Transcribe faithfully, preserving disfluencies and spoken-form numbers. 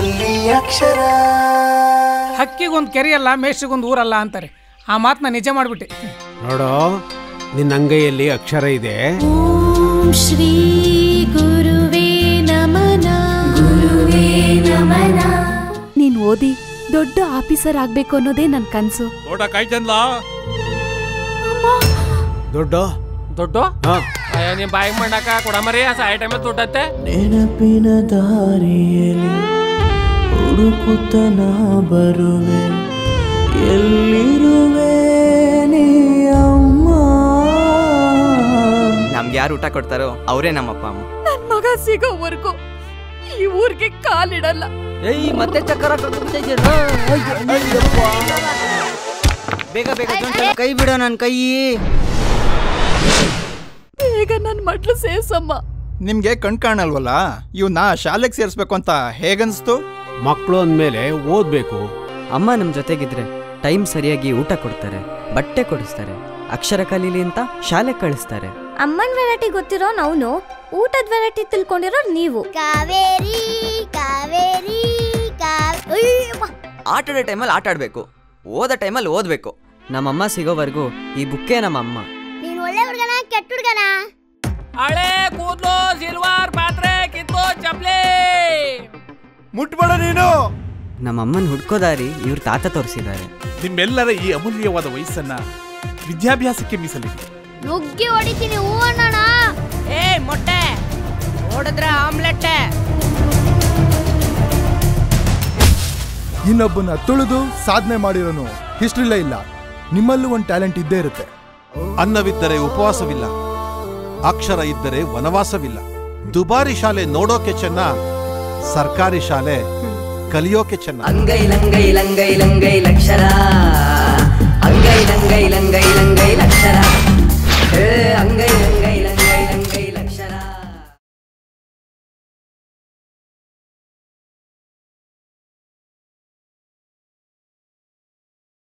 ಎಲ್ಲಿ ಅಕ್ಷರ. ಹಕ್ಕಿಗೊಂದು ಕೆರೆಯಲ್ಲ ಮೇಷ್ರಿಗೊಂದು ಊರಲ್ಲ ಅಂತಾರೆ. ಆ ಮಾತನ್ನ ನಿಜ ಮಾಡ್ಬಿಟ್ಟೆ. ನೋಡೋ, ನಿನ್ನ ಅಂಗೈಯಲ್ಲಿ ಅಕ್ಷರ ಇದೆ. ಓಂ ಶ್ರೀ ಗುರುವೇ ನಮನ, ಗುರುವೇ ನಮನ. ನೀನ್ ಓದಿ ದೊಡ್ಡ ಆಫೀಸರ್ ಆಗ್ಬೇಕು ಅನ್ನೋದೇ ನನ್ ಕನ್ಸು. ದೊಡ್ಡ ಕಾಯ್ತನ್ಲ ದೊಡ್ಡ ದೊಡ್ಡ ನಿಮ್ ಬಾಯಿಗೆ ಮಾಡಾಕ ಕೊಡಮರಿ ಸಾಯ ಟೈಮ್ ದೊಡ್ಡತ್ತೆ. ನೆನಪಿನ ದಾರಿಯಲ್ಲಿ ಹುಡುಕುತ್ತ ನಾ ಬರುವೆ, ಎಲ್ಲಿರುವೆ ನೀ ಅಮ್ಮ. ನಮ್ಗೆ ಯಾರು ಊಟ ಕೊಡ್ತಾರೋ ಅವರೇ ನಮ್ಮಪ್ಪ ಅಮ್ಮ. ನನ್ ಮಗ ಸಿಗೋವರೆಗೂ ಈ ಊರಿಗೆ ಕಾಲಿಡಲ್ಲ. ಏಯ್ ಮತ್ತೆ ಚಕ್ಕರ ಬೇಗ ಬೇಗ ಕೈ ಬಿಡೋ ನನ್ ಕೈ. ಬೇಗ ನನ್ ಮಡ್ಲು ಸೇರ್ಸಮ್ಮ. ನಿಮ್ಗೆ ಕಣ್ ಕಾಣಲ್ವಲ್ಲ, ಇವನ್ನ ಶಾಲೆಗೆ ಸೇರಿಸ್ಬೇಕು ಅಂತ ಹೇಗನ್ಸ್ತು? ಮಕ್ಕಳು ಅಂದ್ಮೇಲೆ ಓದ್ಬೇಕು. ಅಮ್ಮ ನಮ್ ಜೊತೆಗಿದ್ರೆ ಟೈಮ್ ಸರಿಯಾಗಿ ಊಟ ಕೊಡ್ತಾರೆ, ಬಟ್ಟೆ ಕೊಡಿಸ್ತಾರೆ, ಅಕ್ಷರ ಕಲೀಲಿ ಅಂತ ಶಾಲೆಗೆ ಕಳಿಸ್ತಾರೆ. ಅಮ್ಮನ್ ವೆರೈಟಿ ಗೊತ್ತಿರೋ ನಾವು, ಊಟದ ವೆರೈಟಿ ತಿಳ್ಕೊಂಡಿರೋ ನೀವು. ಕಾವೇರಿ ಕಾವೇರಿ ಆಟಾಡೋ ಟೈಮಲ್ಲಿ ಆಟ ಆಡ್ಬೇಕು, ಓದೋ ಟೈಮಲ್ಲಿ ಓದ್ಬೇಕು. ನಮ್ಮಮ್ಮ ಸಿಗೋವರೆಗೂ ಈ ಬುಕ್ಕೇ ನಮ್ಮಮ್ಮ. ನೀನ್ ಒಳ್ಳೆ ಹುಡುಗನ ಕೆಟ್ಟ ಹುಡುಗನ? ಹಳೆ ಕೂದ್ಲು, ಸಿಲ್ವಾರ್ ಪಾತ್ರೆ, ಕಿತ್ತು ಚಪ್ಲಿ ಮುಟ್ಬೇಡ ನೀನು. ನಮ್ಮಮ್ಮನ ಹುಡ್ಕೋದಾರಿ ಇವ್ರ ತಾತ ತೋರಿಸಿದ್ದಾರೆ. ನಿಮ್ಮೆಲ್ಲರ ಈ ಅಮೂಲ್ಯವಾದ ವಯಸ್ಸನ್ನ ವಿದ್ಯಾಭ್ಯಾಸಕ್ಕೆ ಮೀಸಲಿಡಿ. ನುಗ್ಗಿ ಹೊಡಿತೀನಿ ಹೂ ಅಣ್ಣಣ. ಏ ಮೊಟ್ಟೆ ನೋಡಿದ್ರೆ ಆಮ್ಲೆಟ್. ಇನ್ನೊಬ್ಬನ ತುಳಿದು ಸಾಧನೆ ಮಾಡಿರೋನು ಹಿಸ್ಟ್ರಿಲೇ ಇಲ್ಲ. ನಿಮ್ಮಲ್ಲೂ ಒಂದು ಟ್ಯಾಲೆಂಟ್ ಇದ್ದೇ ಇರುತ್ತೆ. ಅನ್ನವಿದ್ದರೆ ಉಪವಾಸವಿಲ್ಲ, ಅಕ್ಷರ ಇದ್ದರೆ ವನವಾಸವಿಲ್ಲ. ದುಬಾರಿ ಶಾಲೆ ನೋಡೋಕೆ ಚೆನ್ನ, ಸರ್ಕಾರಿ ಶಾಲೆ ಕಲಿಯೋಕೆ ಚೆನ್ನ. ಅಂಗೈ ಲಂಗೈ ಲಂಗೈ ಲಂಗೈ ಲಕ್ಷರ, ಅಂಗೈ ಲಂಗೈ ಲಂಗೈ ಲಂಗೈ ಲಕ್ಷರ, ಅಂಗೈ ಲಂಗೈ